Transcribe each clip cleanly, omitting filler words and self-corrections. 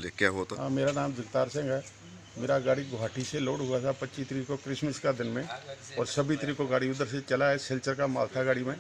बोलिए क्या हुआ था? मेरा नाम जगतार सिंह है। मेरा गाड़ी गुवाहाटी से लोड हुआ था 25 तारीख को क्रिसमस का दिन में, और 26 तारीख को गाड़ी उधर से चला है। सिलचर का माल था गाड़ी में।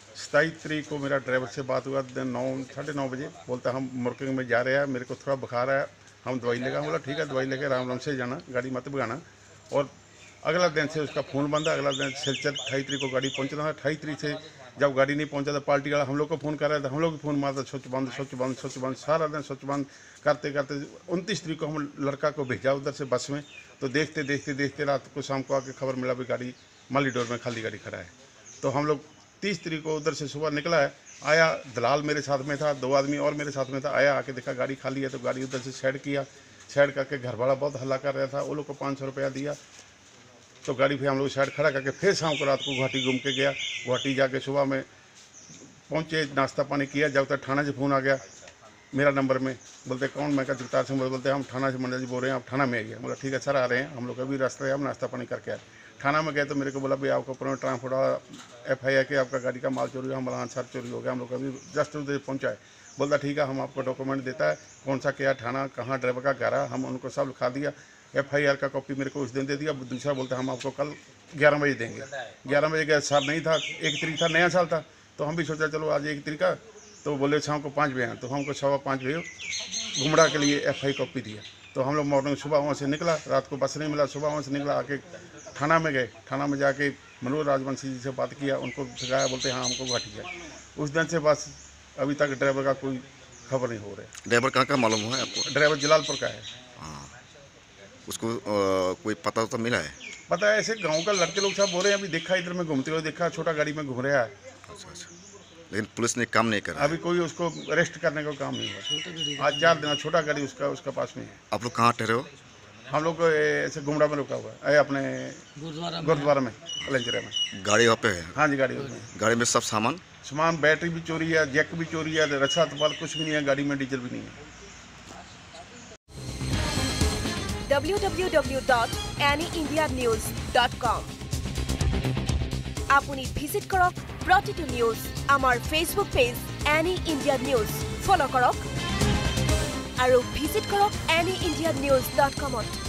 27 तारीख को मेरा ड्राइवर से बात हुआ 9:30 बजे। बोलता हम मुर्किंग में जा रहे हैं, मेरे को थोड़ा बुखार है, हम दवाई लेगा। बोला ठीक है, दवाई लेके आराम से जाना, गाड़ी मत भगाना। और अगला दिन से उसका फ़ोन बंद। अगला दिन सिलचर 28 तारीख को गाड़ी पहुँचना था। 28 तारीख से जब गाड़ी नहीं पहुंचा तो पार्टी वाला हम लोग को फ़ोन कर रहा था, हम लोग भी फ़ोन मारता स्विच बंद स्विच बंद स्विच बंद, सारा दिन स्विच बंद करते करते 29 तारीख को हम लड़का को भेजा उधर से बस में। तो देखते देखते देखते रात को शाम को आके खबर मिला भी गाड़ी मालीडोर में खाली गाड़ी खड़ा है। तो हम लोग 30 तारीख को उधर से सुबह निकला है। आया, दलाल मेरे साथ में था, 2 आदमी और मेरे साथ में था। आया, आके देखा गाड़ी खाली है, तो गाड़ी उधर से साइड किया। साइड करके घर वाला बहुत हल्ला कर रहा था, वो लोग को 500 रुपया दिया। तो गाड़ी फिर हम लोग साइड खड़ा करके फिर शाम को रात को गुवाहाटी घूम के गया। गुवाहाटी जाके सुबह में पहुँचे, नाश्ता पानी किया। जब तक थाना से फ़ोन आ गया मेरा नंबर में। बोलते कौन? मैं कहा जगतार सिंह। बोलते हम थाना से मंडल जी बोल रहे हैं, आप थाना में आइए। बोला ठीक है सर, आ रहे हैं। हम लोग अभी रास्ते हम नाश्ता पानी करके आए। थाना में गए तो मेरे को बोला भाई आपका पुराना ट्रांसपोर्ट FIR के आपका गाड़ी का माल चोरी हुआ। हम बोला हाँ सर चोरी हो गया, हम लोग अभी जस्ट उधर पहुँचा है। बोलता ठीक है, हम आपको डॉक्यूमेंट देता है, कौन सा क्या थाना, कहाँ ड्राइवर का घर है, हम उनको सब लिखा दिया। FIR का कॉपी मेरे को उस दिन दे दिया। दूसरा बोलता हम आपको कल 11 बजे देंगे। 11 बजे गया, सर नहीं था, 1 तारीख था, नया साल था। तो हम भी सोचा चलो आज 1 तारीख का। तो बोले शाम को 5 बजे आए। तो हमको 5:15 बजे घुमड़ा के लिए FIR कॉपी दिया। तो हम लोग मॉर्निंग सुबह वहाँ से निकला, रात को बस नहीं मिला, सुबह वहाँ से निकला, आके थाना में गए। थाना में जाके मनोज राजवंशी जी से बात किया, उनको सिखाया। बोलते हाँ हमको गुवाहाटी गया। उस दिन से बस अभी तक ड्राइवर का कोई खबर नहीं हो रहा है। ड्राइवर कहाँ का मालूम हुआ है आपको? ड्राइवर जलालपुर का है। हाँ, उसको कोई पता तो मिला है? पता है, ऐसे गांव का लड़के लोग सब बोल रहे हैं, अभी देखा इधर में घूमते हुए देखा, छोटा गाड़ी में घूम रहा है। अच्छा अच्छा, लेकिन पुलिस ने काम नहीं करा? अभी कोई उसको अरेस्ट करने का काम नहीं हुआ। आज 4 दिन छोटा गाड़ी उसका पास में है। आप लोग कहाँ ठहरे हो? हम लोग ऐसे घुमड़ा में रुका हुआ है, अपने गुरुद्वारा में, कलंजरे में। गाड़ी वहाँ पे है? हाँ जी, गाड़ी उसमें। गाड़ी में सब सामान बैटरी भी चोरी है, जैक भी चोरी है, रक्षा तपाल कुछ भी नहीं है गाड़ी में, डीजल भी नहीं है। www.anyindianews.com আপুনি ভিজিট কৰক প্ৰতিটো নিউজ। আমাৰ Facebook page Any India News follow কৰক আৰু ভিজিট কৰক anyindianews.com।